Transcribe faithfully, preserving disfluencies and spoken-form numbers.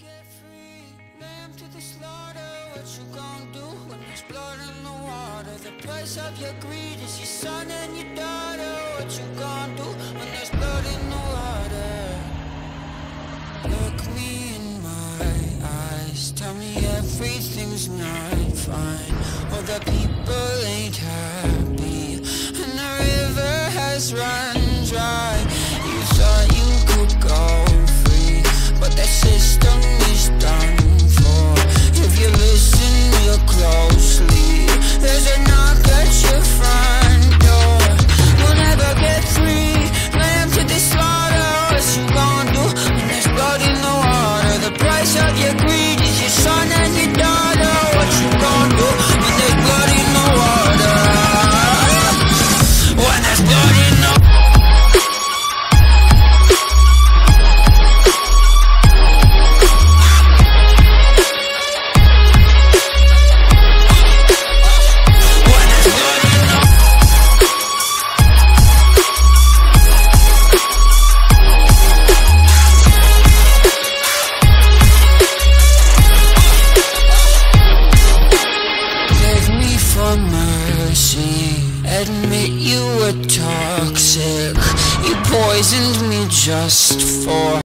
get free, lamb to the slaughter. What you gon' do when there's blood in the water? The price of your greed is your son and your daughter. What you gon' do when there's blood in the water? Look me in my eyes, tell me everything's not fine. All the people ain't happy, and the river has run dry. You thought you could go free, but that system is done for. If you listen real closely, there's a knock at your front door. You'll never get free, lamb to the slaughter. What you gon' do when there's blood in the water? The price of your greed is your son and your daughter. What you gon' do when there's blood in the water? When there's blood in the water. Admit you were toxic. You poisoned me just for